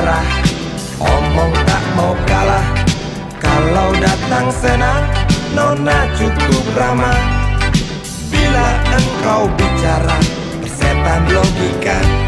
marah, omong tak mau kalah. Kalau datang senang, nona cukup ramah. Bila engkau bicara, persetan logika.